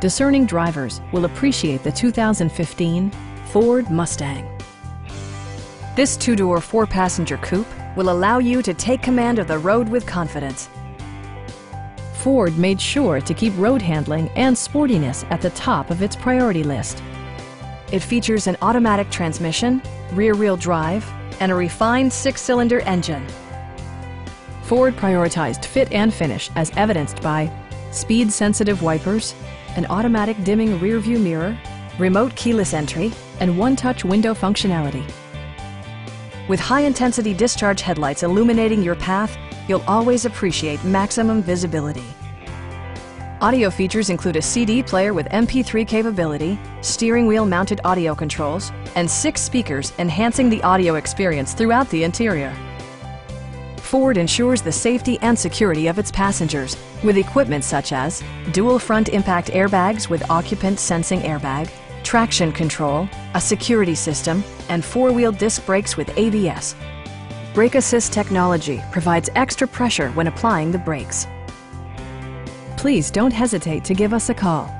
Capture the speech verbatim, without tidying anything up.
Discerning drivers will appreciate the two thousand fifteen Ford Mustang. This two-door, four-passenger coupe will allow you to take command of the road with confidence. Ford made sure to keep road handling and sportiness at the top of its priority list. It features an automatic transmission, rear-wheel drive, and a refined six-cylinder engine. Ford prioritized fit and finish as evidenced by speed-sensitive wipers, an automatic dimming rear-view mirror, remote keyless entry, and one-touch window functionality. With high-intensity discharge headlights illuminating your path, you'll always appreciate maximum visibility. Audio features include a C D player with M P three capability, steering wheel mounted audio controls, and six speakers enhancing the audio experience throughout the interior. Ford ensures the safety and security of its passengers with equipment such as dual front impact airbags with occupant sensing airbag, traction control, a security system, and four-wheel disc brakes with A B S. Brake Assist technology provides extra pressure when applying the brakes. Please don't hesitate to give us a call.